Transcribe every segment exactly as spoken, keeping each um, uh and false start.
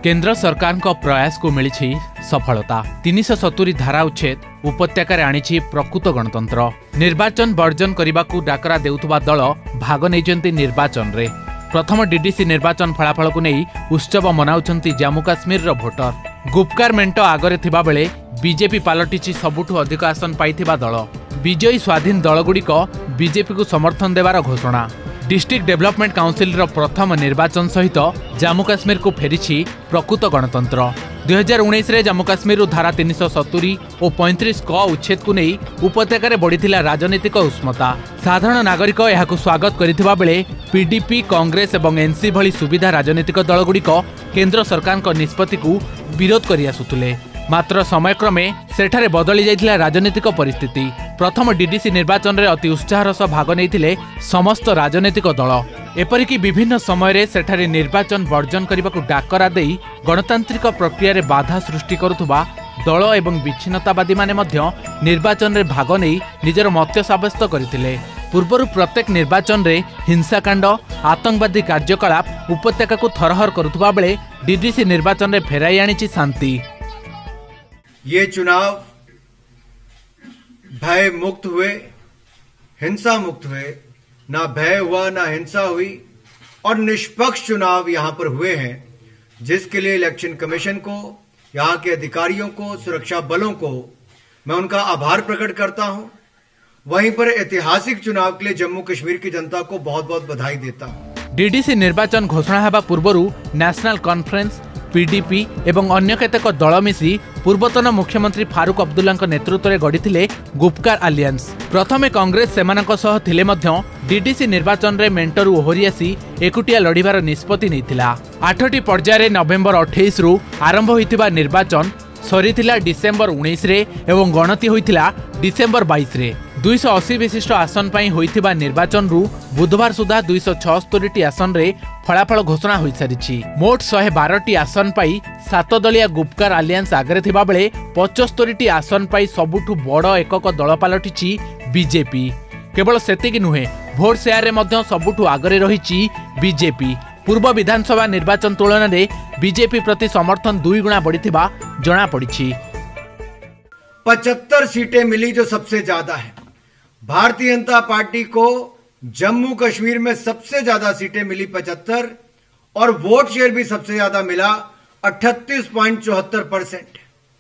केंद्र सरकार को प्रयास को मिली सफलता। तीन सौ सत्तरी धारा उच्छेद उपत्यकार आनी प्रकृत गणतंत्र। निर्वाचन वर्जन करने को डाकरा देउथुबा दल भाग नहीं निर्वाचन रे। प्रथम डीडीसी निर्वाचन फलाफल को नहीं उत्सव मनाउछंती जम्मू काश्मीर भोटर। गुपकार मेंट आगरे थिबा बेले बीजेपी पालटिछि सबुठु अधिक आसन पाइथिबा दल। विजयी स्वाधीन दलगुड़िक बीजेपी को समर्थन देवार घोषणा। डिस्ट्रिक्ट डेवलपमेंट काउंसिल रो प्रथम निर्वाचन सहित जम्मू काश्मीर को फेरिछि प्रकृत गणतंत्र। दुई हजार उन्नीस रे जम्मू काश्मीर धारा तीन सौ सत्तरी और पैंतीस क उच्छेद को नहीं उपत्यकार बढ़िथिला राजनीतिक उष्मता। साधारण नागरिक यहाकु स्वागत करिथिबा बेले पीडीपी, कांग्रेस और एनसी भली सुविधा राजनीतिक दलगुड़िक केंद्र सरकार निष्पत्ति को विरोध करि आसुथिले। मात्र समयक्रमे सेठारे बदली जाइथिला राजनीतिक परिस्थिति। प्रथम डीडीसी निर्वाचन रे अति उत्साहर सह भाग नैथिले समस्त राजनीतिक दल। एपरिकी विभिन्न समय रे सेठारे निर्वाचन वर्जन करने डाकरा देई गणतांत्रिक प्रक्रिया रे बाधा सृष्टि करुथुबा दल एवं विच्छिन्नतावादी माने मध्य निर्वाचन रे भाग नहीं निजर मत साब्यस्त करथिले। पूर्वरु प्रत्येक निर्वाचन रे हिंसाकांड, आतंकवादी कार्यकलाप उपत्यका को थरहर करुथुबा बेले डीडीसी निर्वाचन रे फेराई आनिछि शांति। ये चुनाव भय मुक्त हुए, हिंसा मुक्त हुए, ना भय हुआ ना हिंसा हुई और निष्पक्ष चुनाव यहां पर हुए हैं, जिसके लिए इलेक्शन कमीशन को, यहां के अधिकारियों को, सुरक्षा बलों को मैं उनका आभार प्रकट करता हूं। वहीं पर ऐतिहासिक चुनाव के लिए जम्मू कश्मीर की जनता को बहुत बहुत बधाई देता हूं। डीडीसी निर्वाचन घोषणा हेबा पूर्वरु नेशनल कॉन्फ्रेंस, पीडीपी एवं अन्य केतेक दल मिसी पूर्वतन मुख्यमंत्री फारूक अब्दुल्ला नेतृत्व में गढ़ी गुपकार आलियंस। प्रथमे कांग्रेस सेमानक सह थिले मध्य डीडीसी निर्वाचन रे मेंटरू ओहरी आसी एकुटिया लड़िबार निष्पत्ति नैथिला। आठटी पर्याय नवेम्बर अठाईस रु आरंभ होइतिबा निर्वाचन सरीथिला डिसेम्बर उन्नीस रे एवं गणति होइतिला डिसेम्बर बाईस रे। दुई सौ अशी विशिष्ट आसन पाई होइतिबा निर्वाचन रु बुधवार सुधा दुई सौ छहत्तर आसन रे फलाफल घोषणा होई सारिछि। मोट शहे बारह आसन पाई सात दलिया गुपकार आलियंस आगरे थिबा बेले पचहत्तर आसन पाई सबुठु बड़ एकक दल पालटिछि बीजेपी। केवल सेतिक नुहे, भोट शेयर रे मध्य सबुठु आगरे रहिछि बीजेपी। पूर्व विधानसभा निर्वाचन तुलन में बीजेपी प्रति समर्थन दुई गुणा बढ़िथिबा जणा पड़िछि। पचहत्तर सीटें मिली जो सबसे ज्यादा है। भारतीय जनता पार्टी को जम्मू कश्मीर में सबसे ज्यादा सीटें मिली पचहत्तर और वोट शेयर भी सबसे ज्यादा मिला अठतीस पॉइंट चौहत्तर परसेंट।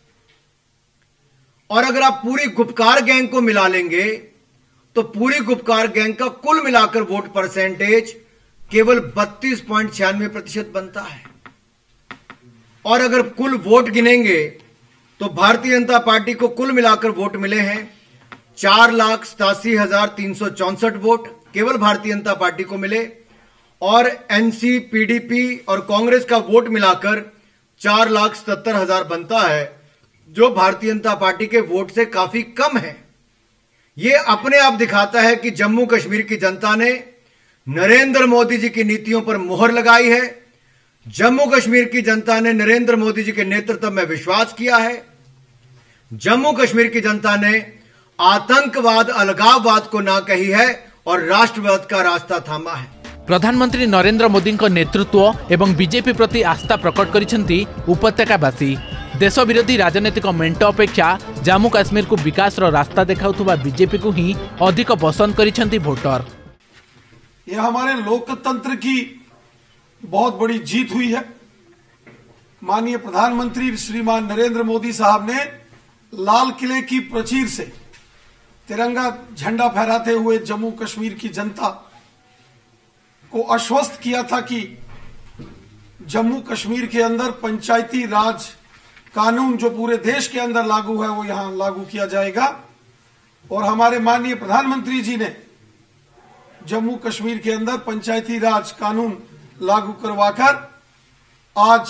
और अगर आप पूरी गुपकार गैंग को मिला लेंगे तो पूरी गुपकार गैंग का कुल मिलाकर वोट परसेंटेज केवल बत्तीस पॉइंट छियानवे प्रतिशत बनता है। और अगर कुल वोट गिनेंगे तो भारतीय जनता पार्टी को कुल मिलाकर वोट मिले हैं चार लाख सतासी हजार तीन सौ चौसठ वोट केवल भारतीय जनता पार्टी को मिले। और एनसी, पीडीपी और कांग्रेस का वोट मिलाकर चार लाख सतहत्तर हजार बनता है, जो भारतीय जनता पार्टी के वोट से काफी कम है। यह अपने आप दिखाता है कि जम्मू कश्मीर की जनता ने नरेंद्र मोदी जी की नीतियों पर मुहर लगाई है। जम्मू कश्मीर की जनता ने नरेंद्र मोदी जी के नेतृत्व में विश्वास किया है। जम्मू कश्मीर की जनता ने आतंकवाद, अलगाववाद को ना कही है और राष्ट्रवाद का रास्ता थामा है। प्रधानमंत्री नरेंद्र मोदी नेतृत्व एवं बीजेपी प्रति आस्था प्रकट करिसेंती उपत्यकावासी। देश विरोधी राजनीतिक मेंट अपेक्षा जम्मू काश्मीर को विकास रो रास्ता देखाउथुबा बीजेपी को ही अधिक पसंद करिसेंती वोटर। यह हमारे लोकतंत्र की बहुत बड़ी जीत हुई है। माननीय प्रधानमंत्री श्रीमान नरेंद्र मोदी साहब ने लाल किले की प्राचीर से तिरंगा झंडा फहराते हुए जम्मू कश्मीर की जनता को आश्वस्त किया था कि जम्मू कश्मीर के अंदर पंचायती राज कानून जो पूरे देश के अंदर लागू है वो यहां लागू किया जाएगा। और हमारे माननीय प्रधानमंत्री जी ने जम्मू कश्मीर के अंदर पंचायती राज कानून लागू करवाकर आज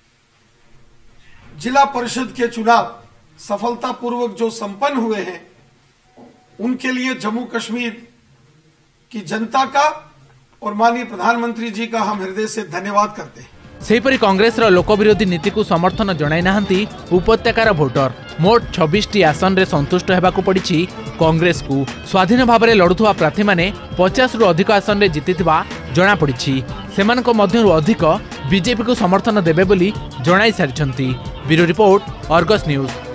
जिला परिषद के चुनाव सफलतापूर्वक जो संपन्न हुए हैं, उनके लिए जम्मू कश्मीर की जनता का और माननीय प्रधानमंत्री जी का हम हृदय से धन्यवाद करते हैं। सेहीपरि कांग्रेस लोकविरोधी नीति को समर्थन जणाई नाहंती उपत्यकार भोटर। मोट छब्बीस टी आसन रे संतुष्ट हेबाकू पड़िछि कांग्रेस को। स्वाधीन भाव में लड़ुवा प्रार्थी माने पचास रु अधिक आसन रे जीतिथिबा जଣାपଡ଼ିଛି। ସେମାନଙ୍କ ମଧ୍ୟରୁ ଅଧିକ ବିଜେପିକୁ ସମର୍ଥନ ଦେବେ ବୋଲି ଜଣାଇ ସାରିଛନ୍ତି। Bureau report, Argus news.